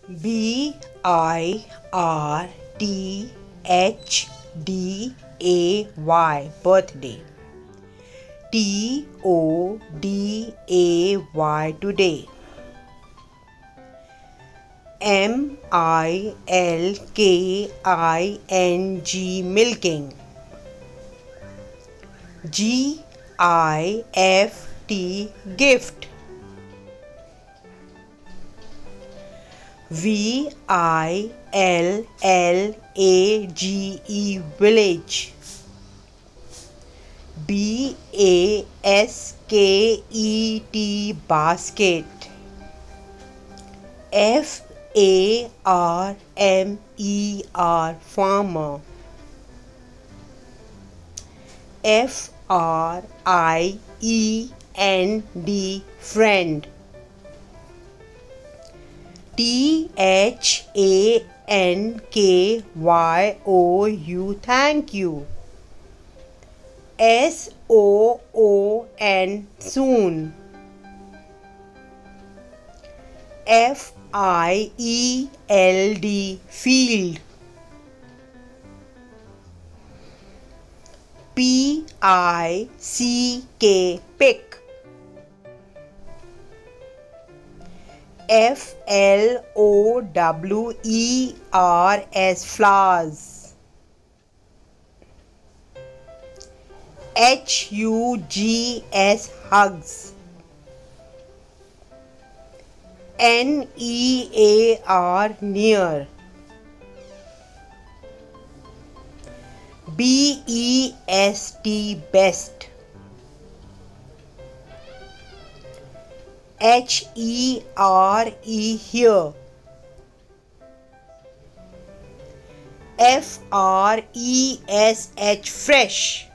birthday, birthday. Today, today. milking, milking. gift, village, village. basket, basket. farmer, farmer. friend, friend. thankyou, thank you. soon, soon. field, pick. flowers. hugs. near. best. here. fresh.